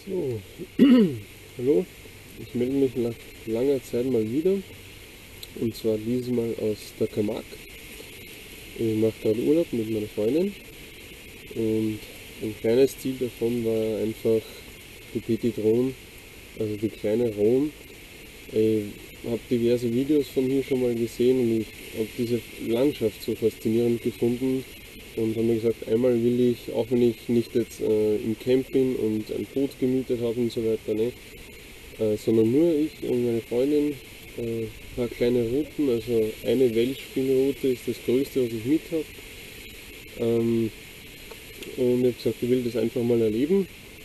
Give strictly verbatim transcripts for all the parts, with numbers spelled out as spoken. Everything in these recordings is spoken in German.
So, hallo, ich melde mich nach langer Zeit mal wieder, und zwar diesmal aus der Camargue. Ich mache gerade Urlaub mit meiner Freundin und ein kleines Ziel davon war einfach die Petit Rhône, also die kleine Rhône. Ich habe diverse Videos von hier schon mal gesehen und ich habe diese Landschaft so faszinierend gefunden und habe mir gesagt, einmal will ich, auch wenn ich nicht jetzt äh, im Camp bin und ein Boot gemietet habe und so weiter, ne, äh, sondern nur ich und meine Freundin, äh, ein paar kleine Routen, also eine Weltspinnroute ist das größte, was ich mit habe. Ähm, und ich habe gesagt, ich will das einfach mal erleben.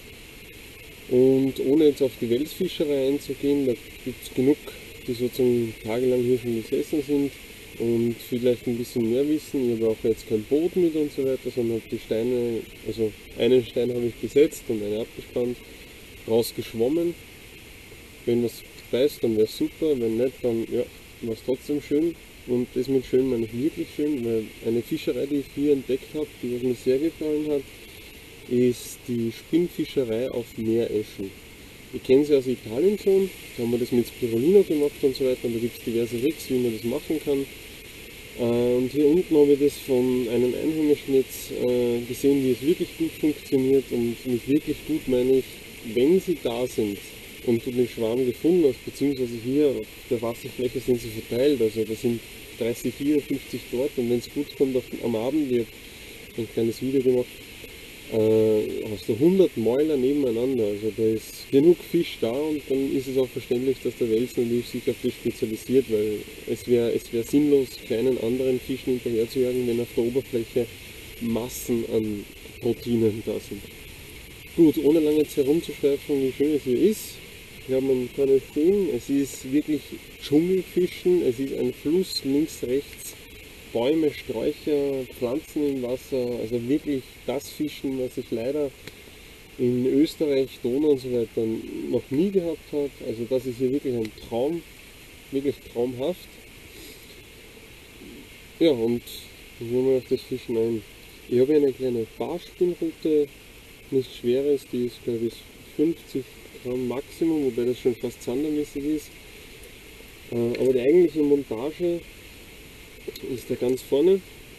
Und ohne jetzt auf die Welsfischerei einzugehen, da gibt es genug, die sozusagen tagelang hier schon gesessen sind und vielleicht ein bisschen mehr wissen. Ich habe auch jetzt kein Boot mit und so weiter, sondern habe die Steine, also einen Stein habe ich gesetzt und einen abgespannt, rausgeschwommen. Wenn was beißt, dann wäre es super, wenn nicht, dann ja, war es trotzdem schön. Und das mit schön meine ich wirklich schön, weil eine Fischerei, die ich hier entdeckt habe, die was mir sehr gefallen hat, ist die Spinnfischerei auf Meereschen. Ich kenne sie aus Italien schon, da haben wir das mit Spirulina gemacht und so weiter, und da gibt es diverse Tricks, wie man das machen kann. Und hier unten habe ich das von einem Einheimischen jetzt äh, gesehen, wie es wirklich gut funktioniert, und mit wirklich gut meine ich, wenn sie da sind und du den Schwarm gefunden hast, beziehungsweise hier auf der Wasserfläche sind sie verteilt, also da sind dreißig hier, fünfzig dort, und wenn es gut kommt, auf, am Abend wird ein kleines Video gemacht, äh, hast du hundert Mäuler nebeneinander, also da ist genug Fisch da, und dann ist es auch verständlich, dass der Wels natürlich sich auf das spezialisiert, weil es wäre es wär sinnlos, kleinen anderen Fischen hinterher zu jagen, wenn auf der Oberfläche Massen an Proteinen da sind. Gut, ohne lange jetzt herumzuschweifen, wie schön es hier ist. Ja, man kann es sehen, es ist wirklich Dschungelfischen, es ist ein Fluss, links, rechts, Bäume, Sträucher, Pflanzen im Wasser, also wirklich das Fischen, was ich leider in Österreich, Donau und so weiter noch nie gehabt habe. Also das ist hier wirklich ein Traum, wirklich traumhaft. Ja, und gehen wir mal auf das Fischen ein. Ich habe eine kleine Barspinnrute, nichts Schweres, die ist glaube ich fünfzig Gramm Maximum, wobei das schon fast zandermäßig ist. Aber die eigentliche Montage ist da ganz vorne.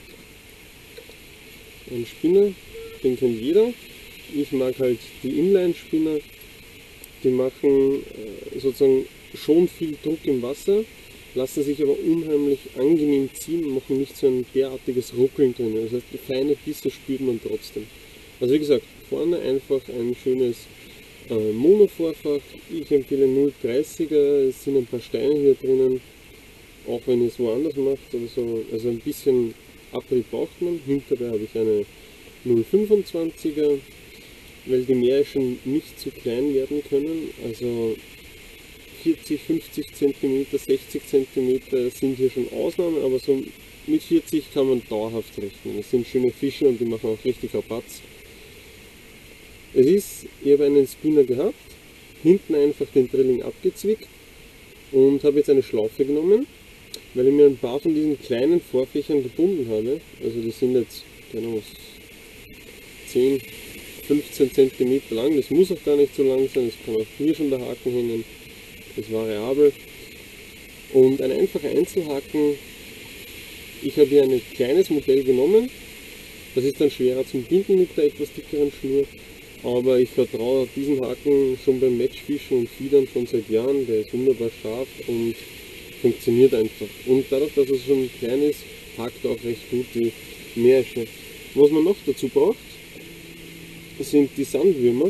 Ein Spinner, den kennt jeder. Ich mag halt die Inline-Spinner, die machen sozusagen schon viel Druck im Wasser, lassen sich aber unheimlich angenehm ziehen und machen nicht so ein derartiges Ruckeln drin. Das heißt, die feine Bisse spürt man trotzdem. Also wie gesagt, vorne einfach ein schönes äh, Monovorfach. Ich empfehle null Komma dreißiger, es sind ein paar Steine hier drinnen, auch wenn ihr es woanders macht oder so. Also ein bisschen Abrieb braucht man. Hinterbei habe ich eine null Komma fünfundzwanziger, weil die Meereschen nicht zu klein werden können. Also vierzig, fünfzig Zentimeter, sechzig Zentimeter sind hier schon Ausnahmen, aber so mit vierzig kann man dauerhaft rechnen. Das sind schöne Fische und die machen auch richtig Rabatz. Es ist, ich habe einen Spinner gehabt, hinten einfach den Drilling abgezwickt und habe jetzt eine Schlaufe genommen, weil ich mir ein paar von diesen kleinen Vorfächern gebunden habe. Also die sind jetzt, keine Ahnung, zehn, fünfzehn Zentimeter lang, das muss auch gar nicht so lang sein, das kann auch hier schon der Haken hängen, das ist variabel. Und ein einfacher Einzelhaken, ich habe hier ein kleines Modell genommen, das ist dann schwerer zum Binden mit der etwas dickeren Schnur, aber ich vertraue diesen Haken schon beim Matchfischen und Fiedern schon seit Jahren, der ist wunderbar scharf und funktioniert einfach. Und dadurch, dass es schon klein ist, hakt er auch recht gut die Meeresche. Was man noch dazu braucht, sind die Sandwürmer.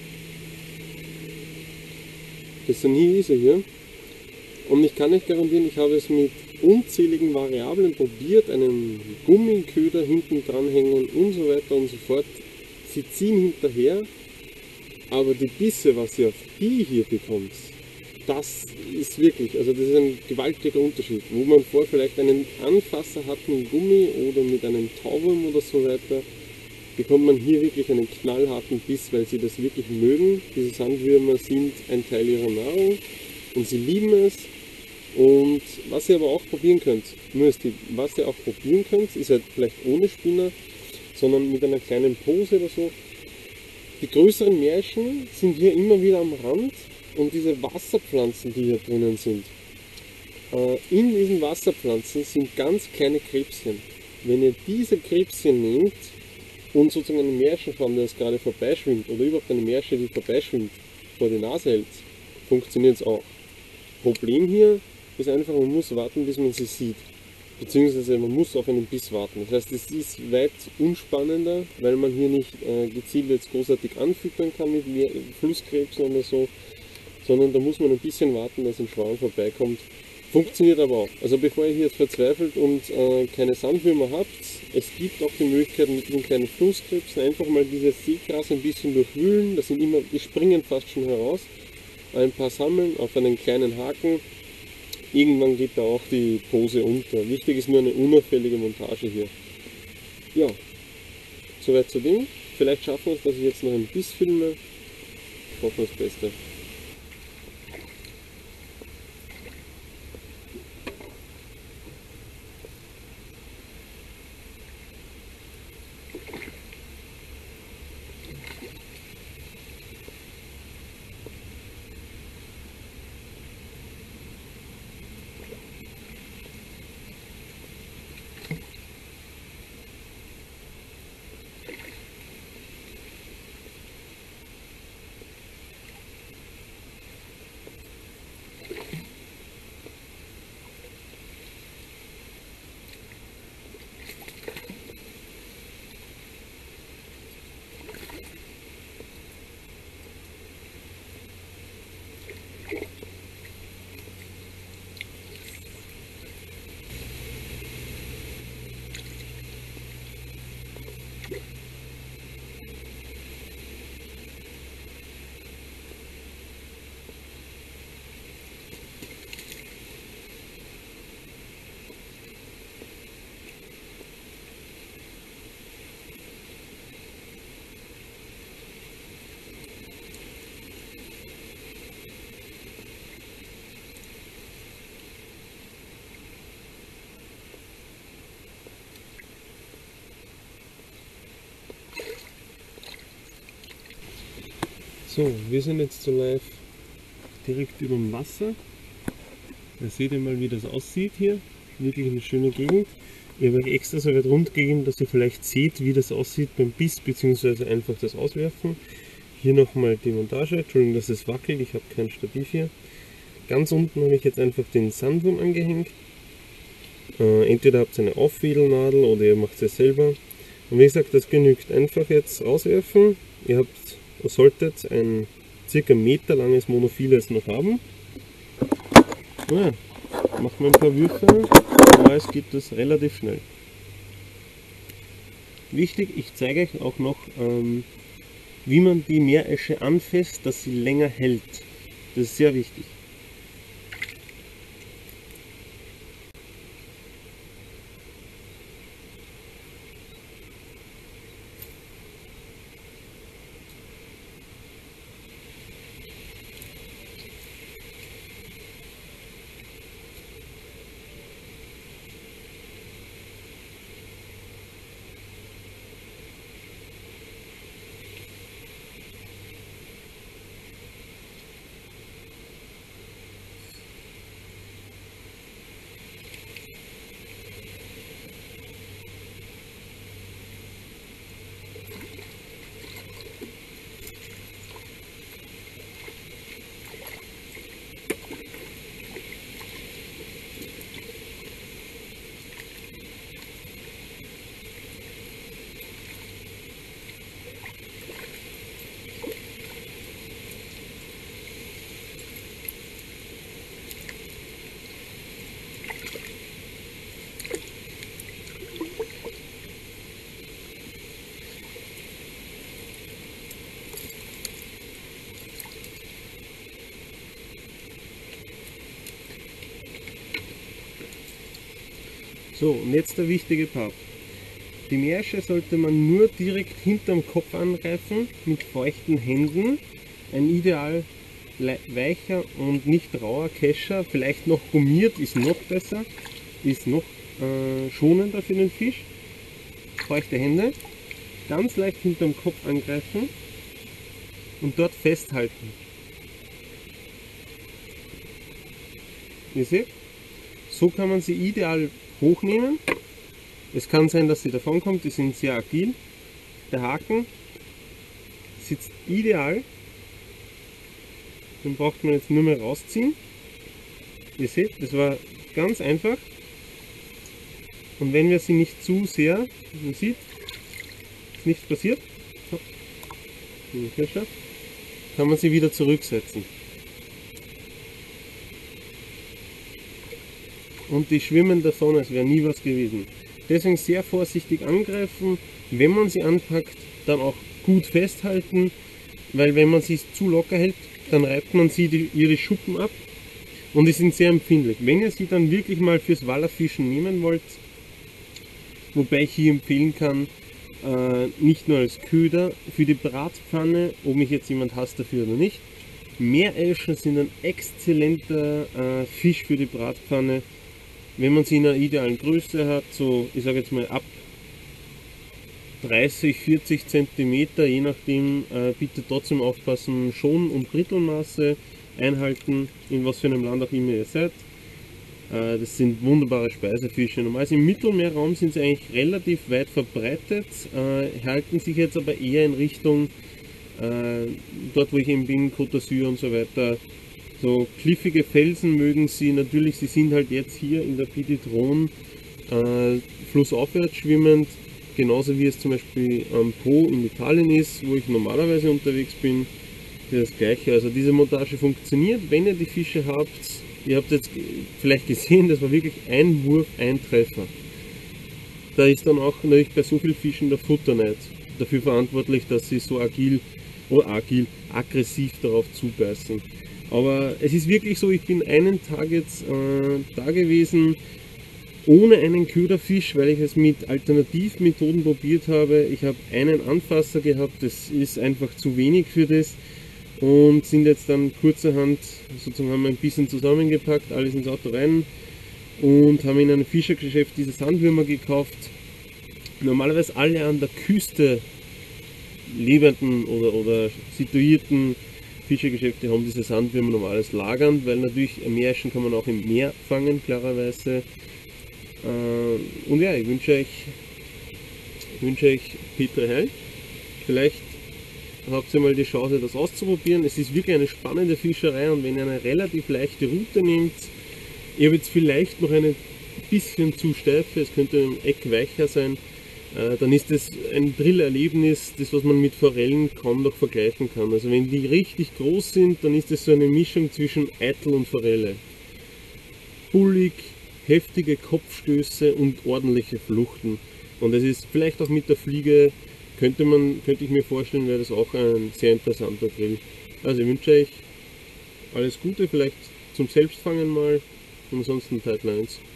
Das sind hier, ist er hier. Und ich kann euch garantieren, ich habe es mit unzähligen Variablen probiert, einen Gummiköder hinten dranhängen und so weiter und so fort. Sie ziehen hinterher, aber die Bisse, was ihr auf die hier bekommt, das ist wirklich, also das ist ein gewaltiger Unterschied. Wo man vorher vielleicht einen Anfasser hat mit Gummi oder mit einem Tauwurm oder so weiter, bekommt man hier wirklich einen knallharten Biss, weil sie das wirklich mögen. Diese Sandwürmer sind ein Teil ihrer Nahrung und sie lieben es. Und was ihr aber auch probieren könnt, nur ist die, was ihr auch probieren könnt, ist halt vielleicht ohne Spinner, sondern mit einer kleinen Pose oder so, Die größeren Märchen sind hier immer wieder am Rand und diese Wasserpflanzen, die hier drinnen sind, äh, in diesen Wasserpflanzen sind ganz kleine Krebschen. Wenn ihr diese Krebschen nehmt und sozusagen einen Märchenschwamm, der jetzt gerade vorbeischwimmt, oder überhaupt eine Märsche, die vorbeischwimmt, vor die Nase hält, funktioniert es auch. Problem hier ist einfach, man muss warten, bis man sie sieht. Beziehungsweise man muss auf einen Biss warten. Das heißt, es ist weit unspannender, weil man hier nicht äh, gezielt jetzt großartig anfüttern kann mit mehr Flusskrebsen oder so, sondern da muss man ein bisschen warten, dass ein Schwarm vorbeikommt. Funktioniert aber auch. Also bevor ihr hier jetzt verzweifelt und äh, keine Sandwürmer habt, es gibt auch die Möglichkeit mit den kleinen Flusskrebsen einfach mal dieses Seegras ein bisschen durchwühlen. Das sind immer, die springen fast schon heraus. Ein paar sammeln auf einen kleinen Haken. Irgendwann geht da auch die Pose unter. Wichtig ist nur eine unauffällige Montage hier. Ja, soweit zu dem. Vielleicht schaffen wir es, dass ich jetzt noch einen Biss filme. Ich hoffe das Beste. So, wir sind jetzt so live direkt über dem Wasser. Da seht ihr mal, wie das aussieht hier. Wirklich eine schöne Gegend. Ich habe euch extra so weit rund gegeben, dass ihr vielleicht seht, wie das aussieht beim Biss bzw. einfach das Auswerfen. Hier nochmal die Montage. Entschuldigung, dass es wackelt, ich habe kein Stativ hier. Ganz unten habe ich jetzt einfach den Sandwurm angehängt. Äh, entweder habt ihr eine Aufwedelnadel oder ihr macht es selber. Und wie gesagt, das genügt. Einfach jetzt auswerfen. Ihr habt Ihr solltet ein circa Meter langes Monophiles noch haben. Ja, machen wir ein paar Würfe, aber es geht das relativ schnell. Wichtig, ich zeige euch auch noch, ähm, wie man die Meeresche anfasst, dass sie länger hält. Das ist sehr wichtig. So, und jetzt der wichtige Part. Die Meeresche sollte man nur direkt hinterm Kopf angreifen, mit feuchten Händen. Ein ideal weicher und nicht rauer Kescher, vielleicht noch gummiert, ist noch besser, ist noch äh, schonender für den Fisch. Feuchte Hände, ganz leicht hinterm Kopf angreifen und dort festhalten. Ihr seht, so kann man sie ideal hochnehmen. Es kann sein, dass sie davon kommt, die sind sehr agil. Der Haken sitzt ideal. Den braucht man jetzt nur mehr rausziehen. Ihr seht, das war ganz einfach. Und wenn wir sie nicht zu sehr, man sieht, ist nichts passiert, kann man sie wieder zurücksetzen. Und die schwimmen davon, als wäre nie was gewesen. Deswegen sehr vorsichtig angreifen. Wenn man sie anpackt, dann auch gut festhalten, weil wenn man sie zu locker hält, dann reibt man sie die, ihre Schuppen ab und die sind sehr empfindlich. Wenn ihr sie dann wirklich mal fürs Wallerfischen nehmen wollt, wobei ich hier empfehlen kann, äh, nicht nur als Köder, für die Bratpfanne, ob mich jetzt jemand hasst dafür oder nicht, Meerelschen sind ein exzellenter äh, Fisch für die Bratpfanne. Wenn man sie in einer idealen Größe hat, so ich sage jetzt mal ab dreißig, vierzig Zentimeter, je nachdem, äh, bitte trotzdem aufpassen, Schon- und Drittelmaße einhalten, in was für einem Land auch immer ihr seid. Äh, das sind wunderbare Speisefische. Normalerweise im Mittelmeerraum sind sie eigentlich relativ weit verbreitet, äh, halten sich jetzt aber eher in Richtung, äh, dort wo ich eben bin, Côte d'Azur und so weiter. So kliffige Felsen mögen sie, natürlich, sie sind halt jetzt hier in der Pied d'Idrone äh, flussaufwärts schwimmend, genauso wie es zum Beispiel am Po in Italien ist, wo ich normalerweise unterwegs bin, das gleiche. Also diese Montage funktioniert, wenn ihr die Fische habt. Ihr habt jetzt vielleicht gesehen, das war wirklich ein Wurf, ein Treffer. Da ist dann auch natürlich bei so vielen Fischen der Futterneid dafür verantwortlich, dass sie so agil oder agil, aggressiv darauf zubeißen. Aber es ist wirklich so, ich bin einen Tag jetzt äh, da gewesen, ohne einen Köderfisch, weil ich es mit Alternativmethoden probiert habe. Ich habe einen Anfasser gehabt, das ist einfach zu wenig für das. Und sind jetzt dann kurzerhand, sozusagen haben wir ein bisschen zusammengepackt, alles ins Auto rein und haben in einem Fischergeschäft diese Sandwürmer gekauft. Normalerweise alle an der Küste lebenden oder, oder situierten Fischergeschäfte haben diese Sandwürmer normales lagern, weil natürlich Meerschen kann man auch im Meer fangen, klarerweise. Und ja, ich wünsche euch, ich wünsche euch Petra Heil. Vielleicht habt ihr mal die Chance, das auszuprobieren. Es ist wirklich eine spannende Fischerei und wenn ihr eine relativ leichte Route nehmt, ihr habt jetzt vielleicht noch eine bisschen zu steife, es könnte im Eck weicher sein, dann ist das ein Drillerlebnis, das was man mit Forellen kaum noch vergleichen kann. Also wenn die richtig groß sind, dann ist das so eine Mischung zwischen Eitel und Forelle. Bullig, heftige Kopfstöße und ordentliche Fluchten. Und das ist vielleicht auch mit der Fliege, könnte man, könnte ich mir vorstellen, wäre das auch ein sehr interessanter Grill. Also ich wünsche euch alles Gute, vielleicht zum Selbstfangen mal, und ansonsten Tight Lines.